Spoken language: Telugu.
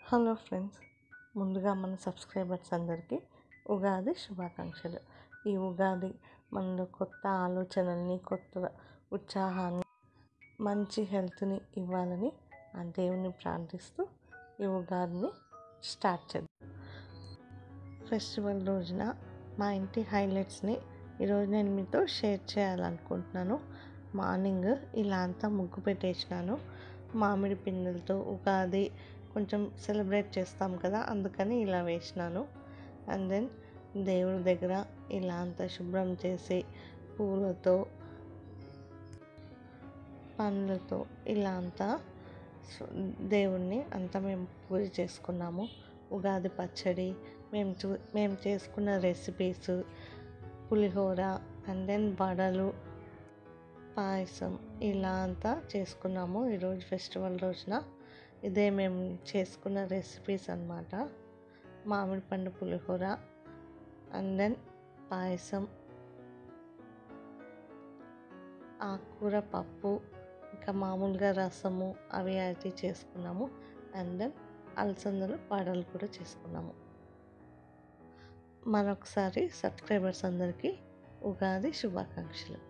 హలో ఫ్రెండ్స్, ముందుగా మన సబ్స్క్రైబర్స్ అందరికీ ఉగాది శుభాకాంక్షలు. ఈ ఉగాది మనలో కొత్త ఆలోచనల్ని, కొత్త ఉత్సాహాన్ని, మంచి హెల్త్ని ఇవ్వాలని ఆ దేవుని ప్రార్థిస్తూ ఈ ఉగాదిని స్టార్ట్ చేద్దాం. ఫెస్టివల్ రోజున మా ఇంటి హైలైట్స్ని ఈరోజు నేను మీతో షేర్ చేయాలనుకుంటున్నాను. మార్నింగ్ ఇలా అంతా ముగ్గు పెట్టేసినాను. మామిడి పిందెలతో ఉగాది కొంచెం సెలబ్రేట్ చేస్తాం కదా, అందుకని ఇలా వేసినాను. అండ్ దెన్ దేవుడి దగ్గర ఇలా అంతా శుభ్రం చేసి పూలతో, పండ్లతో ఇలా అంతా దేవుణ్ణి అంతా మేము పూజ చేసుకున్నాము. ఉగాది పచ్చడి, మేము చేసుకున్న రెసిపీస్, పులిహోర, అండ్ దెన్ వడలు, పాయసం ఇలా అంతా చేసుకున్నాము ఈరోజు ఫెస్టివల్ రోజున. ఇదే మేము చేసుకున్న రెసిపీస్ అన్నమాట. మామిడి పండు పులిహోర, అండ్ దెన్ పాయసం, ఆకుకూర పప్పు, ఇంకా మామూలుగా రసము అవి అయితే చేసుకున్నాము. అండ్ దెన్ అలసందలు వడలు కూడా చేసుకున్నాము. మరొకసారి సబ్స్క్రైబర్స్ అందరికీ ఉగాది శుభాకాంక్షలు.